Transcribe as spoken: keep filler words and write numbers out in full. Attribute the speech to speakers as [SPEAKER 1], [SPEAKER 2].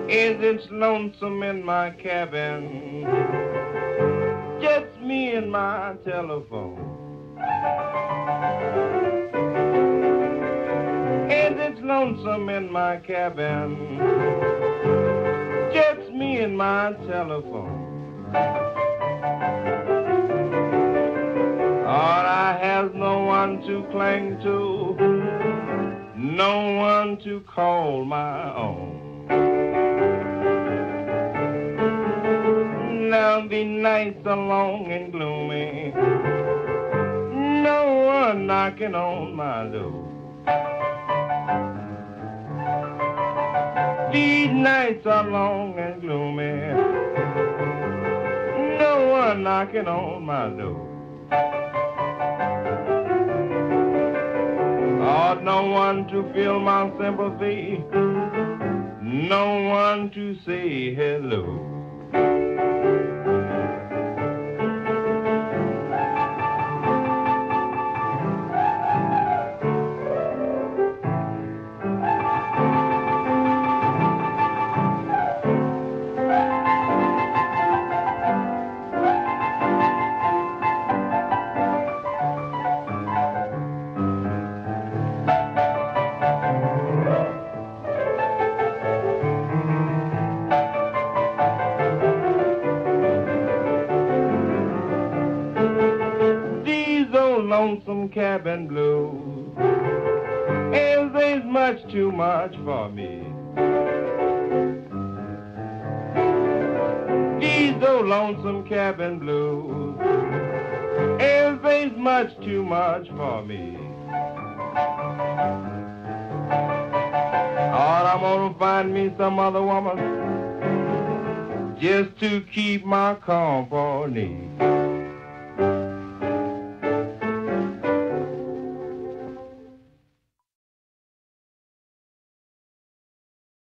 [SPEAKER 1] Is it lonesome in my cabin? Just me and my telephone. Is it lonesome in my cabin? Just me and my telephone. Lord, I have no one to cling to, no one to call my own. Now the nights are long and gloomy, no one knocking on my door. These nights are long and gloomy, no one knocking on my door. Lord, no one to feel my sympathy, no one to say hello. Lonesome Cabin Blues is there's much too much for me. These old Lonesome Cabin Blues is there's much too much for me. Lord, I'm gonna find me some other woman just to keep my company.